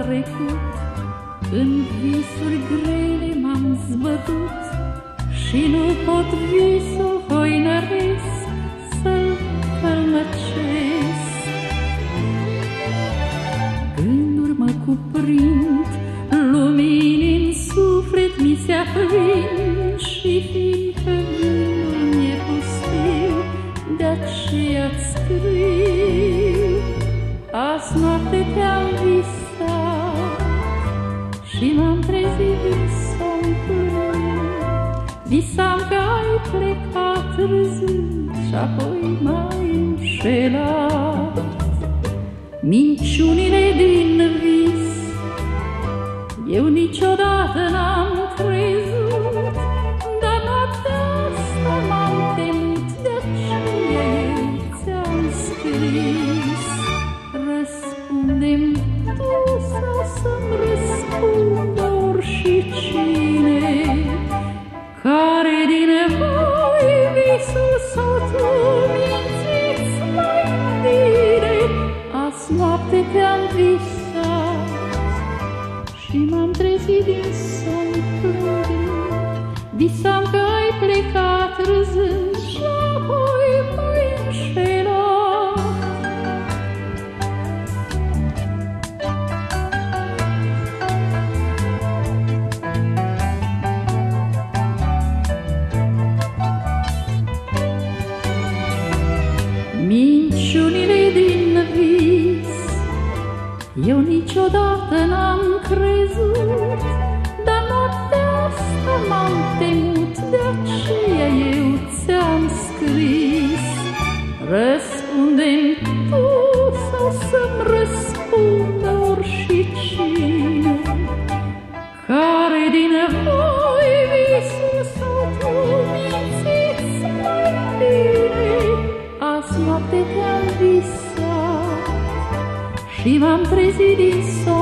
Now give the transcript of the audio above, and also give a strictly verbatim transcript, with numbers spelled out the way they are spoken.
trecut, în visuri grele m-am zbătut și nu pot visul hoinăresc să-l călmăcesc. Gânduri mă cuprind, lumini în suflet mi se aprind și fiindcă gândul mi-e pustiu, de-aceea-ți scriu. Azi noapte te-am visat și m-am trezit din somn plând. Visam că ai plecat râzând și apoi m-ai înșelat. Minciunile din vis eu niciodată n-am crezut, dar noaptea asta m-am temut, de-aceea eu ți-am scris. Răspunde-mi tu sau să-mi răspundă oricine, care din voi visul sau tu mințiți mai bine. Azi noapte te-am visat și m-am trezit din somn plângând. Visam că ai plecat râzând și apoi m-ai înșelat. Minciunile din vis eu niciodată n-am crezut, dar noaptea asta m-am temut, de-aceea eu ți-am scris. Răspunde-mi tu sau să-mi răspundă oricine, care din voi visul sau tu mințiți mai bine. Azi noapte te-am visat și m-am trezit din somn